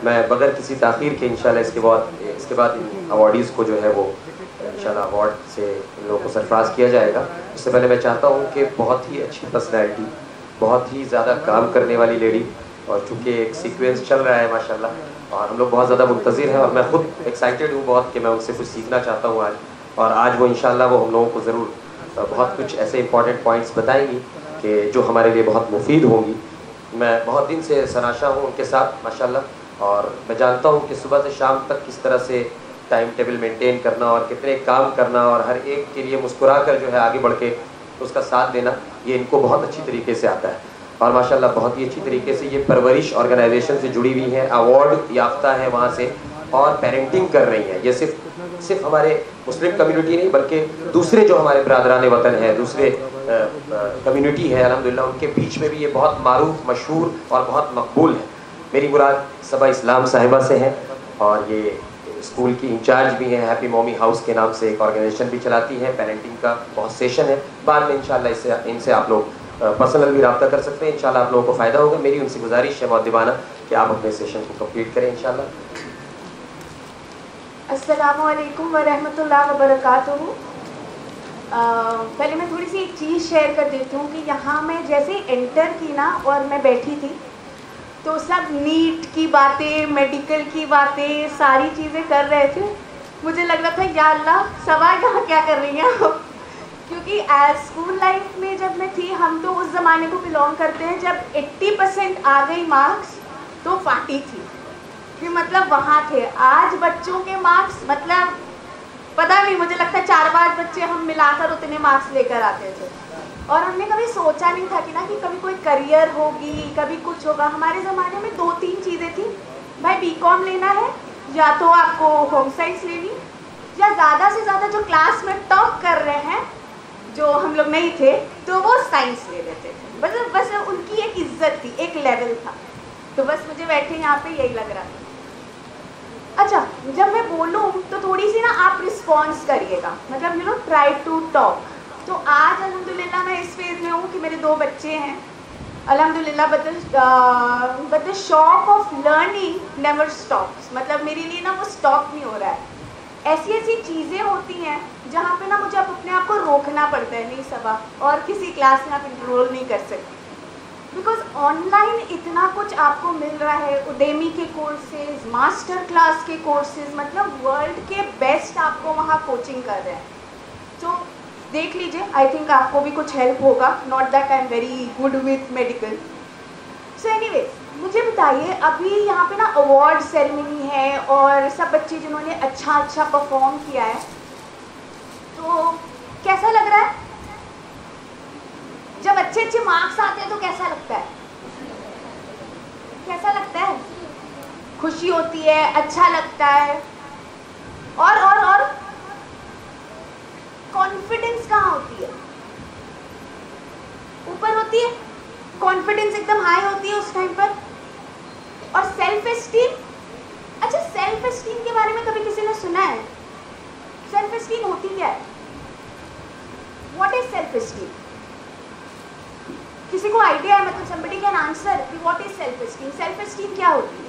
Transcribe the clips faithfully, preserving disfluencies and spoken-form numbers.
मैं बगैर किसी ताख़ीर के इंशाल्लाह इसके बाद इसके बाद इन अवार्डीज़ को जो है वो इंशाल्लाह अवार्ड से इन लोगों को सरफराज किया जाएगा। उससे पहले मैं चाहता हूँ कि बहुत ही अच्छी पर्सनैलिटी, बहुत ही ज़्यादा काम करने वाली लेडी, और चूँकि एक सीक्वेंस चल रहा है माशाल्लाह और हम लोग बहुत ज़्यादा मुंतज़िर हैं और मैं ख़ुद एक्साइटेड हूँ बहुत कि मैं उनसे कुछ सीखना चाहता हूँ आज। और आज वो इंशाल्लाह वो हम लोगों को ज़रूर बहुत कुछ ऐसे इंपॉर्टेंट पॉइंट्स बताएंगी कि जो हमारे लिए बहुत मुफीद होंगी। मैं बहुत दिन से सनाशा हूँ उनके साथ माशाल्लाह, और मैं जानता हूँ कि सुबह से शाम तक किस तरह से टाइम टेबल मेंटेन करना और कितने काम करना और हर एक के लिए मुस्कुरा कर जो है आगे बढ़ के उसका साथ देना, ये इनको बहुत अच्छी तरीके से आता है। और माशाल्लाह बहुत ही अच्छी तरीके से ये परवरिश ऑर्गेनाइजेशन से जुड़ी हुई हैं, अवार्ड याफ्ता है वहाँ से, और पेरेंटिंग कर रही हैं। ये सिर्फ सिर्फ हमारे मुस्लिम कम्युनिटी नहीं बल्कि दूसरे जो हमारे बरादरान वतन हैं, दूसरे कम्युनिटी है अल्हम्दुलिल्लाह, उनके बीच में भी ये बहुत मारूफ, मशहूर और बहुत मकबूल है। मेरी मुराद सबा इस्लाम साहिबा से हैं और ये स्कूल की इंचार्ज भी हैं, हैप्पी मॉमी हाउस के नाम से एक ऑर्गेनाइजेशन भी चलाती हैं। पेरेंटिंग का बहुत सेशन है, बाद में इंशाल्लाह इससे इनसे आप लोग पर्सनल भी रब्ता कर सकते हैं। इंशाल्लाह आप लोगों को फ़ायदा होगा। मेरी उनसे गुजारिश है मौदीबाना कि आप अपने सेशन को कंप्लीट करें इंशाल्लाह। अस्सलामु अलैकुम व रहमतुल्लाहि व बरकातुहू। पहले मैं थोड़ी सी एक चीज़ शेयर कर देती हूँ कि यहाँ मैं जैसे एंटर की ना और मैं बैठी थी तो सब नीट की बातें, मेडिकल की बातें, सारी चीज़ें कर रहे थे। मुझे लग रहा था या अल्लाह सवा यहाँ क्या कर रही हैं क्योंकि एज स्कूल लाइफ में जब मैं थी, हम तो उस ज़माने को बिलोंग करते हैं जब अस्सी परसेंट आ गई मार्क्स तो पार्टी थी कि मतलब वहाँ थे। आज बच्चों के मार्क्स मतलब पता नहीं, मुझे लगता है चार पाँच बच्चे हम मिलाकर उतने मार्क्स लेकर आते थे और हमने कभी सोचा नहीं था कि ना कि कभी कोई करियर होगी, कभी कुछ होगा। हमारे ज़माने में दो तीन चीज़ें थी, भाई बी कॉम लेना है या तो आपको होम साइंस लेनी, या ज़्यादा से ज़्यादा जो क्लास में टॉप कर रहे हैं जो हम लोग नहीं थे तो वो साइंस ले लेते थे। बस बस उनकी एक इज्जत थी, एक लेवल था। तो बस मुझे बैठे यहाँ पे यही लग रहा था। अच्छा, जब मैं बोलूँ तो थोड़ी सी ना आप रिस्पॉन्स करिएगा, मतलब you know try to talk. तो आज अल्हम्दुलिल्लाह मैं इस फेज़ में हूँ कि मेरे दो बच्चे हैं अल्हम्दुलिल्लाह, बट बट द शौक ऑफ लर्निंग नेवर स्टॉप्स। मतलब मेरे लिए ना वो स्टॉप नहीं हो रहा है। ऐसी ऐसी चीज़ें होती हैं जहाँ पे ना मुझे अब अपने आप को रोकना पड़ता है, नहीं सबा और किसी क्लास में आप इनरोल नहीं कर सकते बिकॉज ऑनलाइन इतना कुछ आपको मिल रहा है। उडेमी के कोर्सेज, मास्टर क्लास के कोर्सेज, मतलब वर्ल्ड के बेस्ट आपको वहाँ कोचिंग कर रहे हैं। तो देख लीजिए, आई थिंक आपको भी कुछ हेल्प होगा। Not that I am very good with medical. So anyways, मुझे बताइए, अभी यहाँ पे ना अवार्ड सेरेमनी है और सब बच्चे जिन्होंने अच्छा अच्छा परफॉर्म किया है, तो कैसा लग रहा है? जब अच्छे अच्छे मार्क्स आते हैं तो कैसा लगता है? कैसा लगता है? खुशी होती है, अच्छा लगता है, और और और कॉन्फिडेंस कहाँ होती है? ऊपर होती है, कॉन्फिडेंस एकदम हाई होती है उस टाइम पर। और सेल्फ एस्टीम, अच्छा सेल्फ एस्टीम के बारे में कभी किसी ने सुना है? सेल्फ एस्टीम होती क्या है? What is self esteem? किसी को आइडिया है? मतलब somebody can answer कि what is self esteem? Self esteem क्या होती है?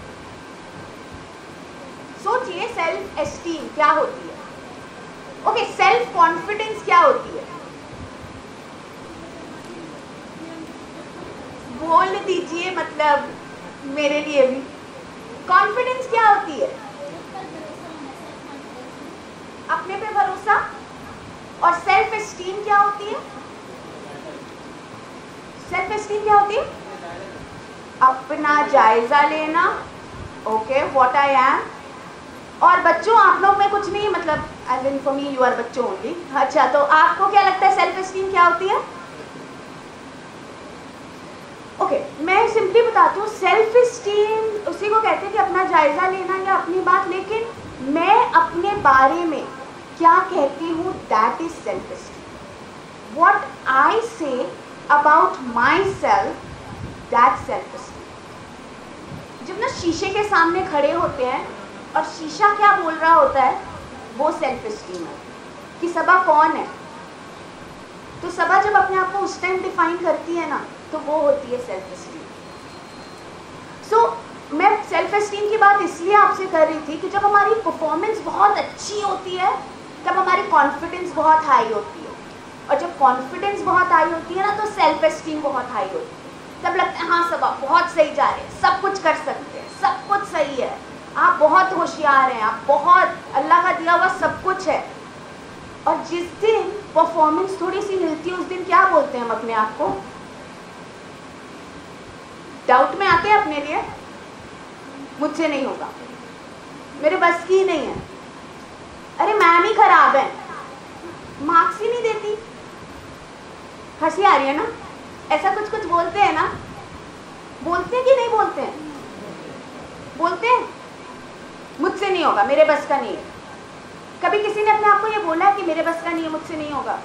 सोचिए, सेल्फ एस्टीम क्या होती है? ओके, सेल्फ कॉन्फिडेंस क्या होती है? बोल दीजिए, मतलब मेरे लिए भी। कॉन्फिडेंस क्या होती है? अपने पे भरोसा। और सेल्फ एस्टीम क्या होती है? सेल्फ एस्टीम क्या होती है? अपना जायजा लेना। Okay, what I am. और बच्चों, आप लोग में कुछ नहीं, मतलब as in for me you are बच्चों ओनली। अच्छा, तो आपको क्या लगता है सेल्फ एस्टीम क्या होती है? ओके okay, मैं सिंपली बताती हूँ, सेल्फ एस्टीम उसी को कहते हैं कि अपना जायजा लेना या अपनी बात। लेकिन मैं अपने बारे में क्या कहती हूँ, that is self esteem. What I say about myself, that self esteem. जब ना शीशे के सामने खड़े होते हैं और शीशा क्या बोल रहा होता है, वो सेल्फ एस्टीम है कि सबा कौन है। तो सबा जब अपने आप को उस टाइम डिफाइन करती है ना, तो वो होती है सेल्फ एस्टीम। सो मैं सेल्फ एस्टीम की बात इसलिए आपसे कर रही थी कि जब हमारी परफॉर्मेंस बहुत अच्छी होती है तब हमारी कॉन्फिडेंस बहुत हाई होती है, और जब कॉन्फिडेंस बहुत हाई होती है ना तो सेल्फ एस्टीम बहुत हाई होती है। तब लगता है हाँ सबा बहुत सही जा रहे हैं, सब कुछ कर सकते हैं, सब कुछ सही है, आप बहुत होशियार हैं, आप बहुत अल्लाह का दिया हुआ सब कुछ है। और जिस दिन परफॉर्मेंस थोड़ी सी हिलती है उस दिन क्या बोलते हैं हम अपने आप को? डाउट में आते हैं अपने लिए, मुझसे नहीं होगा, मेरे बस की नहीं है, अरे मैम ही खराब है, मार्क्स ही नहीं देती। हंसी आ रही है ना? ऐसा कुछ कुछ बोलते हैं ना, बोलते हैं कि नहीं बोलते हैं? बोलते हैं मुझसे नहीं होगा, मेरे बस का नहीं है। कभी किसी ने अपने आप को ये बोला है कि मेरे बस का नहीं है, मुझसे नहीं होगा?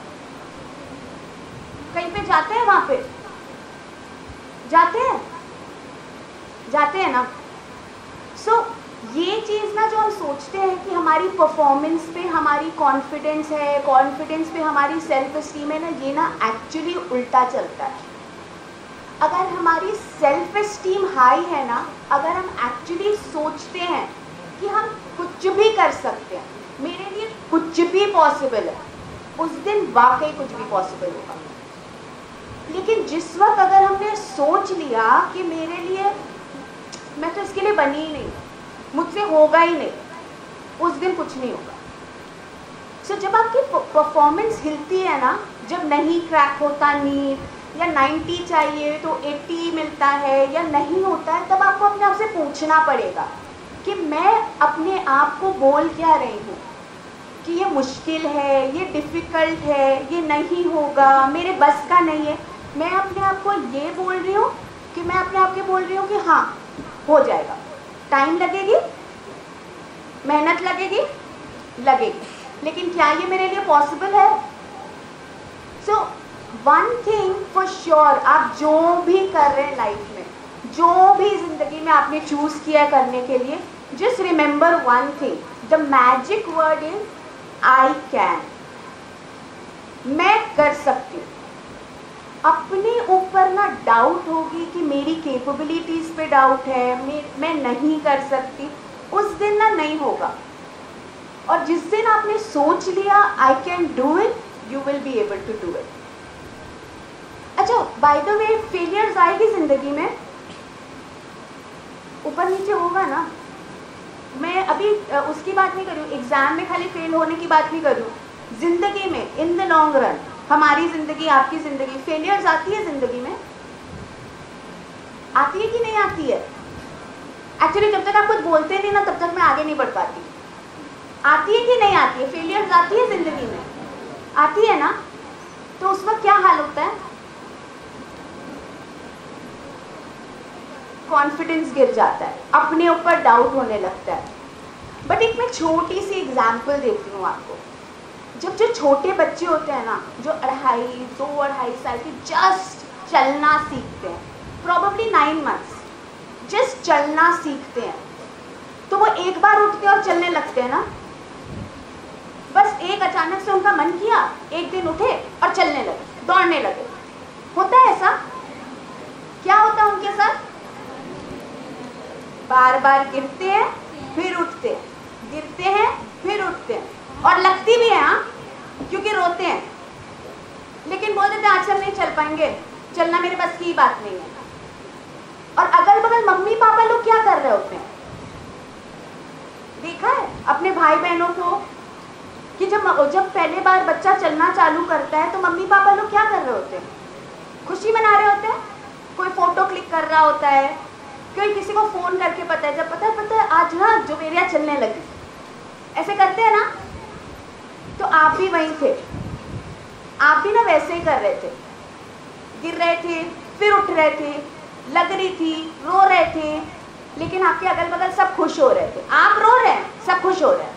कहीं पे जाते हैं, वहां पे जाते हैं जाते हैं ना। सो so, ये चीज़ ना जो हम सोचते हैं कि हमारी परफॉर्मेंस पे हमारी कॉन्फिडेंस है, कॉन्फिडेंस पे हमारी सेल्फ एस्टीम है ना, ये ना एक्चुअली उल्टा चलता है। अगर हमारी सेल्फ एस्टीम हाई है ना, अगर हम एक्चुअली सोचते हैं कि हम कुछ भी कर सकते हैं, मेरे लिए कुछ भी पॉसिबल है, उस दिन वाकई कुछ भी पॉसिबल होगा। लेकिन जिस वक्त अगर हमने सोच लिया कि मेरे लिए, मैं तो इसके लिए बनी ही नहीं, मुझसे होगा ही नहीं, उस दिन कुछ नहीं होगा। सो so, जब आपकी परफॉर्मेंस हिलती है ना, जब नहीं क्रैक होता नीट, या नब्बे चाहिए तो अस्सी मिलता है या नहीं होता है, तब आपको अपने आप से पूछना पड़ेगा कि मैं अपने आप को बोल क्या रही हूँ कि ये मुश्किल है, ये डिफ़िकल्ट है, ये नहीं होगा, मेरे बस का नहीं है। मैं अपने आप को ये बोल रही हूँ कि मैं अपने आप को बोल रही हूँ कि हाँ हो जाएगा, टाइम लगेगी, मेहनत लगेगी लगेगी लेकिन क्या ये मेरे लिए पॉसिबल है? So one thing for sure, आप जो भी कर रहे हैं लाइफ में, जो भी ज़िंदगी में आपने चूज़ किया करने के लिए, just remember one thing, the magic word is I can. मैं कर सकती हूँ। अपने ऊपर ना डाउट होगी कि मेरी कैपेबिलिटीज़ पे डाउट है, मैं मैं नहीं कर सकती, उस दिन ना नहीं होगा। और जिस दिन आपने सोच लिया I can do it, you will be able to do it. अच्छा, बाय द वे, फेलियर्स आएगी ज़िंदगी में, ऊपर नीचे होगा ना। मैं अभी उसकी बात नहीं कर रही हूँ, एग्ज़ाम में खाली फेल होने की बात नहीं कर रही हूँ। ज़िंदगी में इन द लॉन्ग रन, हमारी ज़िंदगी, आपकी ज़िंदगी, फेलियर्स आती है ज़िंदगी में, आती है कि नहीं आती है? एक्चुअली जब तक आप कुछ बोलते नहीं ना, तब तक मैं आगे नहीं बढ़ पाती। आती है कि नहीं आती है? फेलियर्स आती है ज़िंदगी में, आती है ना। तो उस वक्त क्या हाल होता है? कॉन्फिडेंस गिर जाता है, अपने ऊपर डाउट होने लगता है। बट एक मैं छोटी सी एग्जांपल देती हूँ आपको। जब जो छोटे बच्चे होते हैं ना, जो अढ़ाई दो अढ़ाई साल के, जस्ट चलना सीखते हैं, प्रॉबेबली नाइन मंथ्स, जस्ट चलना सीखते हैं, तो वो एक बार उठते और चलने लगते हैं ना। बस एक अचानक से उनका मन किया, एक दिन उठे और चलने लगे, दौड़ने लगे। होता है ऐसा? क्या होता है उनके साथ? बार बार गिरते हैं फिर उठते हैं, गिरते हैं फिर उठते हैं, और लगती भी है हाँ, क्योंकि रोते हैं, लेकिन बोल देते हैं आज हम नहीं चल पाएंगे, चलना मेरे बस की बात नहीं है। और अगल बगल मम्मी पापा लोग क्या कर रहे होते हैं? देखा है अपने भाई बहनों को कि जब जब पहले बार बच्चा चलना चालू करता है तो मम्मी पापा लोग क्या कर रहे होते हैं? खुशी मना रहे होते हैं, कोई फोटो क्लिक कर रहा होता है, कोई किसी को फ़ोन करके पता है, जब पता है पता है आज ना जुवेरिया चलने लगी, ऐसे करते हैं ना। तो आप भी वहीं थे, आप भी ना वैसे ही कर रहे थे, गिर रहे थे फिर उठ रहे थे, लग रही थी, रो रहे थे, लेकिन आपके अगल बगल सब खुश हो रहे थे। आप रो रहे हैं, सब खुश हो रहे हैं।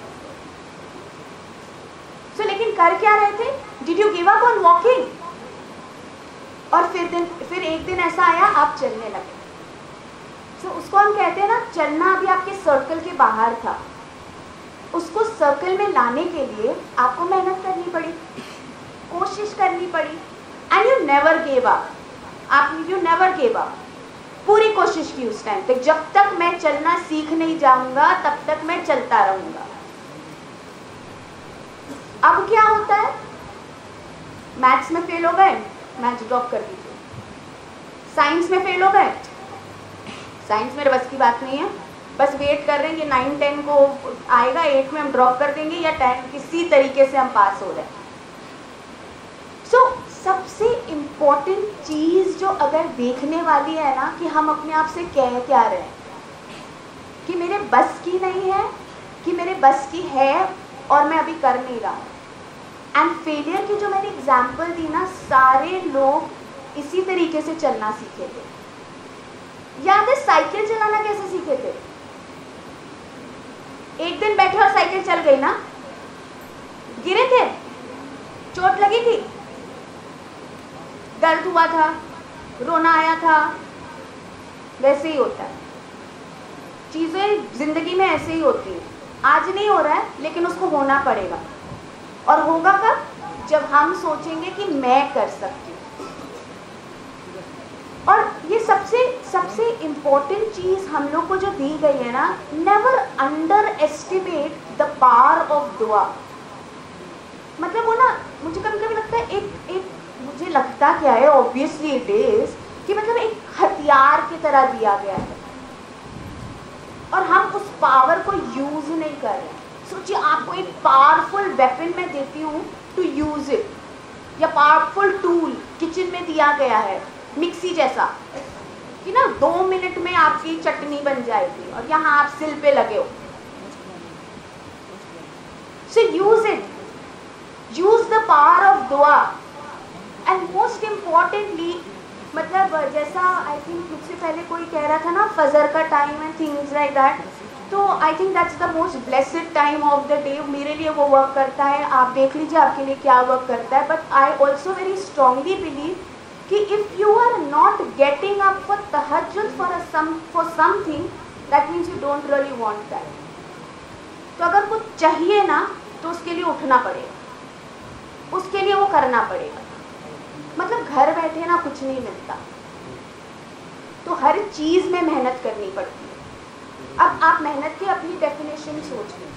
सो so, लेकिन कर क्या रहे थे? Did you give up on walking? और फिर दिन फिर एक दिन ऐसा आया, आप चलने लगे। सो so, उसको हम कहते हैं ना, चलना अभी आपके सर्कल के बाहर था, उसको सर्कल में लाने के लिए आपको मेहनत करनी पड़ी, कोशिश करनी पड़ी, and you never gave up. आप यू नेवर गेव अप। पूरी कोशिश की उस टाइम तक, जब तक मैं चलना सीख नहीं जाऊंगा तब तक मैं चलता रहूंगा। अब क्या होता है, मैथ्स में फेल हो गए, मैथ्स ड्रॉप कर दीजिए। साइंस में फेल हो गए, साइंस मेरे बस की बात नहीं है, बस वेट कर रहे हैं कि नाइन टेन को आएगा, एट में हम ड्रॉप कर देंगे या टेन, किसी तरीके से हम पास हो रहे हैं। सो so, सबसे इम्पोर्टेंट चीज़ जो अगर देखने वाली है ना, कि हम अपने आप से कह क्या रहे हैं, कि मेरे बस की नहीं है, कि मेरे बस की है और मैं अभी कर नहीं रहा हूँ। एंड फेलियर की जो मैंने एग्जाम्पल दी ना, सारे लोग इसी तरीके से चलना सीखे थे। याद है साइकिल चलाना कैसे सीखे थे? एक दिन बैठे और साइकिल चल गई ना, गिरे थे, चोट लगी थी, दर्द हुआ था, रोना आया था, वैसे ही होता है। चीज़ें जिंदगी में ऐसे ही होती हैं। आज नहीं हो रहा है लेकिन उसको होना पड़ेगा, और होगा कब? जब हम सोचेंगे कि मैं कर सकती हूँ। और ये सबसे सबसे इम्पोर्टेंट चीज़ हम लोग को जो दी गई है ना, never underestimate the power of दुआ। मतलब वो ना, मुझे कभी कभी लगता है, एक एक मुझे लगता क्या है, ऑब्वियसली इट इज, कि मतलब एक हथियार की तरह दिया गया है और हम उस पावर को यूज नहीं कर रहे। सोचिए, आपको एक पावरफुल वेपन मैं देती हूँ टू यूज इट, या पावरफुल टूल किचन में दिया गया है, मिक्सी जैसा, कि ना दो मिनट में आपकी चटनी बन जाएगी, और यहाँ आप सिल पे लगे हो। So use it, use the power of दुआ। एंड मोस्ट इम्पॉर्टेंटली, मतलब जैसा आई थिंक मुझसे पहले कोई कह रहा था ना, फजर का time and things like that, तो I think that's the most blessed time of the day. मेरे लिए वो वर्क करता है, आप देख लीजिए आपके लिए क्या वर्क करता है। But I also very strongly believe कि if you are not getting up for तहज्जुद for some for something, that means you don't really want that. तो अगर कुछ चाहिए ना, तो उसके लिए उठना पड़ेगा, उसके लिए वो करना पड़ेगा। मतलब घर बैठे ना कुछ नहीं मिलता, तो हर चीज़ में मेहनत करनी पड़ती है। अब आप मेहनत की अपनी डेफिनेशन सोच लें।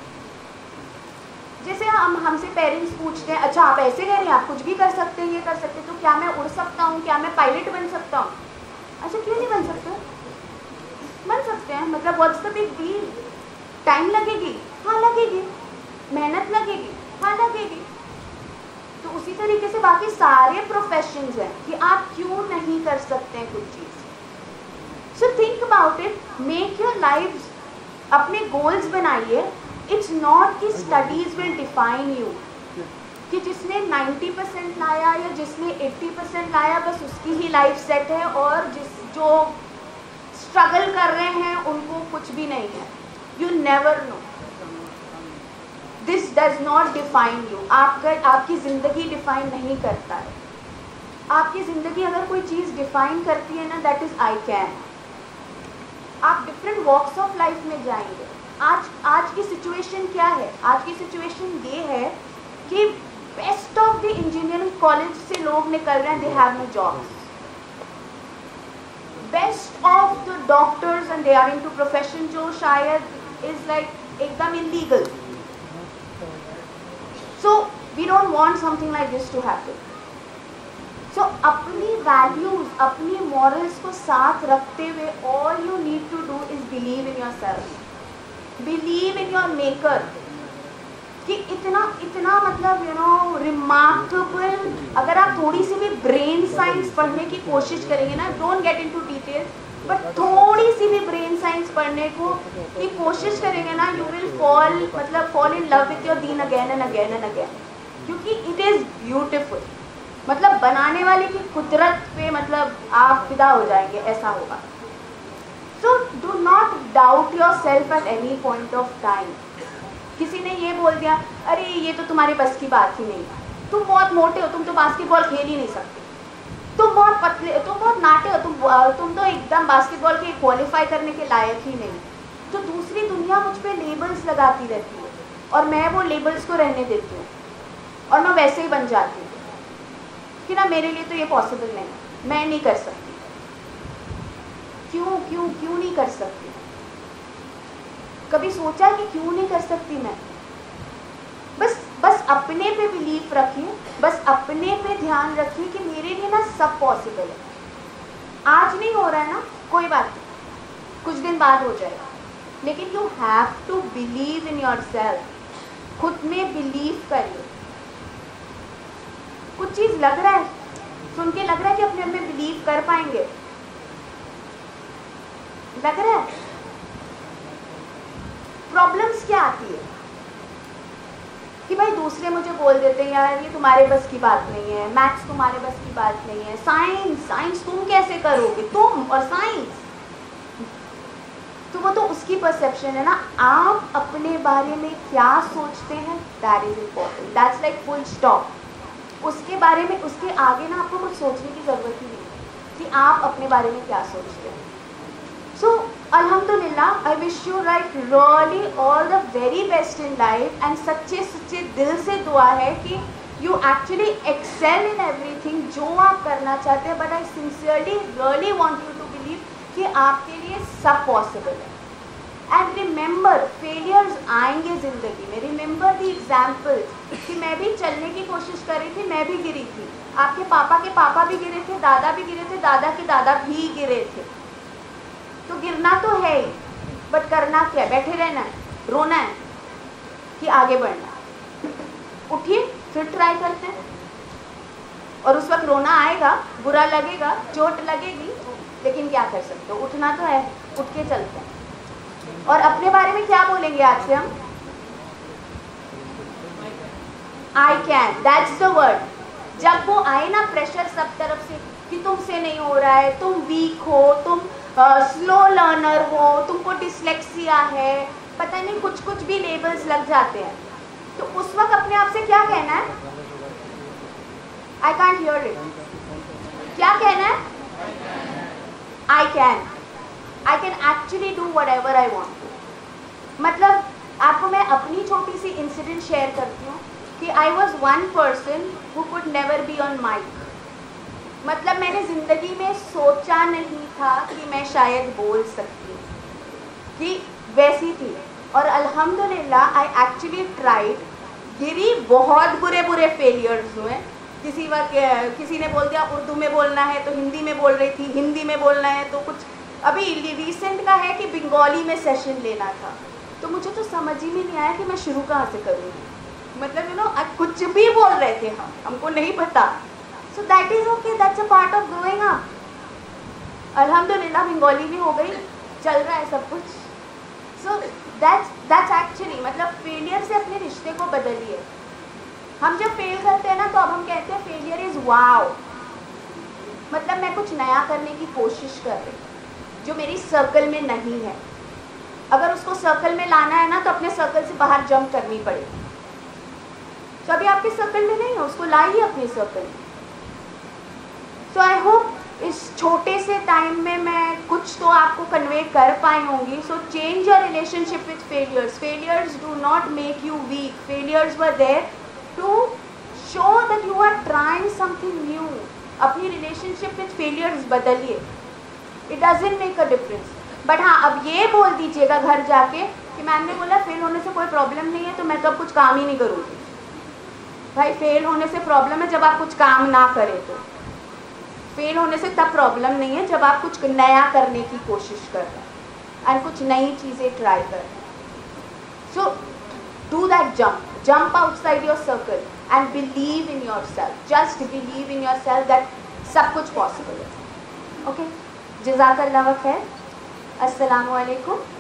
जैसे हम हमसे पेरेंट्स पूछते हैं, अच्छा आप ऐसे कह रहे हैं, आप कुछ भी कर सकते हैं, ये कर सकते हैं, तो क्या मैं उड़ सकता हूँ, क्या मैं पायलट बन सकता हूँ? अच्छा, क्यों नहीं बन सकता? बन सकते हैं। मतलब what's the big deal? Time लगेगी, हाँ लगेगी, मेहनत लगेगी, हाँ लगेगी। तो उसी तरीके से बाकी सारे प्रोफेशंस हैं कि आप क्यों नहीं कर सकते हैं कुछ चीज़। So think about it, make your life, अपने गोल्स बनाइए। इट्स नॉट कि स्टडीज़ विल डिफाइन यू, कि जिसने नाइन्टी परसेंट लाया या जिसने एट्टी परसेंट लाया बस उसकी ही लाइफ सेट है, और जिस जो स्ट्रगल कर रहे हैं उनको कुछ भी नहीं है। You never know, this does not define you. आपका आपकी ज़िंदगी डिफाइन नहीं करता है। आपकी ज़िंदगी अगर कोई चीज़ डिफाइन करती है ना, दैट इज़ आई कैन। आप डिफरेंट वॉक्स ऑफ लाइफ में जाएंगे। आज आज की सिचुएशन क्या है? आज की सिचुएशन ये है कि best of the engineering college से लोग निकल रहे हैं, they have no jobs. Best of the doctors and they are into profession जो शायद इज लाइक एकदम illegal. So we don't want something like this to happen. So अपनी values, अपनी मॉरल्स को साथ रखते हुए, all you need to do is believe in yourself, believe in your maker. कि इतना इतना मतलब यू नो रिमार्केबल, अगर आप थोड़ी सी भी ब्रेन साइंस पढ़ने की कोशिश करेंगे ना, don't get into details, but थोड़ी सी भी ब्रेन साइंस पढ़ने को की कोशिश करेंगे ना, यू विल फॉल मतलब fall in love with your दीन again and again and again, क्योंकि इट इज़ ब्यूटिफुल। मतलब बनाने वाले की कुदरत पे मतलब आप फिदा हो जाएंगे, ऐसा होगा। So do not doubt yourself at any point of time. किसी ने ये बोल दिया, अरे ये तो तुम्हारे बस की बात ही नहीं, तुम बहुत मोटे हो, तुम तो बास्केटबॉल खेल ही नहीं सकते, तुम बहुत पतले, तुम बहुत नाटे हो, तुम तुम तो एकदम बास्केटबॉल के क्वालिफाई करने के लायक ही नहीं। तो दूसरी दुनिया मुझ पे लेबल्स लगाती रहती है, और मैं वो लेबल्स को रहने देती हूँ, और मैं वैसे ही बन जाती हूँ कि ना मेरे लिए तो ये पॉसिबल नहीं, मैं नहीं कर सकती। क्यों क्यों क्यों नहीं कर सकती? कभी सोचा कि क्यों नहीं कर सकती मैं? बस बस अपने पे बिलीफ रखिए, बस अपने पे ध्यान रखिए कि मेरे लिए ना सब पॉसिबल है। आज नहीं हो रहा है ना, कोई बात नहीं, कुछ दिन बाद हो जाएगा, लेकिन you have to believe in yourself. खुद में बिलीव करिए। कुछ चीज़ लग रहा है, सुन के लग रहा है कि अपने में बिलीव कर पाएंगे, लग रहा है। प्रॉब्लम्स क्या आती है कि भाई दूसरे मुझे बोल देते हैं यार ये तुम्हारे बस की बात नहीं है, मैथ्स तुम्हारे बस की बात नहीं है, साइंस साइंस तुम कैसे करोगे, तुम और साइंस। तो वो तो उसकी परसेप्शन है ना। आप अपने बारे में क्या सोचते हैं, that is important, that's like full stop. उसके बारे में, उसके आगे ना आपको कुछ सोचने की ज़रूरत ही नहीं कि आप अपने बारे में क्या सोचते हैं। सो अल्हम्दुलिल्लाह, I wish you like really all the very best in life, and सच्चे सच्चे दिल से दुआ है कि you actually excel in everything जो आप करना चाहते हैं। But I sincerely really want you to believe कि आपके लिए सब पॉसिबल है। एंड रिमेंबर, फेलियर्स आएंगे ज़िंदगी में। रिमेंबर द एग्जाम्पल कि मैं भी चलने की कोशिश कर रही थी, मैं भी गिरी थी, आपके पापा के पापा भी गिरे थे, दादा भी गिरे थे, दादा के दादा भी गिरे थे। तो गिरना तो है ही, बट करना क्या है? बैठे रहना है, रोना है कि आगे बढ़ना? उठिए, फिर ट्राई करते हैं। और उस वक्त रोना आएगा, बुरा लगेगा, चोट लगेगी, लेकिन क्या कर सकते हो, उठना तो है, उठ के चलते हैं। और अपने बारे में क्या बोलेंगे आज से हम? I can, that's the word. जब वो आए ना प्रेशर सब तरफ से कि तुमसे नहीं हो रहा है, तुम वीक हो, तुम स्लो लर्नर हो, तुमको डिसलेक्सिया है, पता नहीं कुछ कुछ भी लेबल्स लग जाते हैं, तो उस वक्त अपने आप से क्या कहना है? I can't hear it. क्या कहना है? I can, I can actually do whatever I want. मतलब आपको मैं अपनी छोटी सी इंसिडेंट शेयर करती हूँ कि I was one person who could never be on mic. मतलब मैंने ज़िंदगी में सोचा नहीं था कि मैं शायद बोल सकती हूँ, कि वैसी थी। और अल्हम्दुलिल्लाह आई एक्चुअली ट्राइड। गिरी, बहुत बुरे बुरे फेलियर्स हुए। किसी वक्त किसी ने बोल दिया उर्दू में बोलना है तो हिंदी में बोल रही थी, हिंदी में बोलना है तो कुछ, अभी रिसेंट का है कि बंगाली में सेशन लेना था, तो मुझे तो समझ ही में नहीं आया कि मैं शुरू कहाँ से करूँगी। मतलब यू नो कुछ भी बोल रहे थे हम, हमको नहीं पता। So that is okay, that's a part of growing up. अल्हम्दुलिल्लाह बंगाली भी हो गई, चल रहा है सब कुछ। सो दैट्स दैट्स एक्चुअली, मतलब फेलियर से अपने रिश्ते को बदलिए। हम जब फेल करते हैं ना तो अब हम कहते हैं फेलियर इज़ वाओ, मतलब मैं कुछ नया करने की कोशिश कर रही जो मेरी सर्कल में नहीं है। अगर उसको सर्कल में लाना है ना तो अपने सर्कल से बाहर जंप करनी पड़ेगी। तो अभी आपके सर्कल में नहीं है, उसको लाइए अपने सर्कल में। सो आई होप इस छोटे से टाइम में मैं कुछ तो आपको कन्वे कर पाई होंगी। So change your relationship with failures. Failures do not make you weak, failures were there to show that you are trying something new. अपनी रिलेशनशिप विथ फेलियर्स बदलिए, it doesn't make a difference. But हाँ, अब ये बोल दीजिएगा घर जाके कि मैम ने बोला फेल होने से कोई प्रॉब्लम नहीं है तो मैं तो अब कुछ काम ही नहीं करूँगी। भाई फेल होने से प्रॉब्लम है जब आप कुछ काम ना करें, तो फेल होने से तब प्रॉब्लम नहीं है जब आप कुछ नया करने की कोशिश कर रहे हैं एंड कुछ नई चीज़ें ट्राई कर रहे हैं। So do that jump, jump outside your circle and believe in yourself. Just believe in yourself that सब कुछ पॉसिबल है। ओके, जज़ाकल्लाह खैर। अस्सलामु अलैकुम।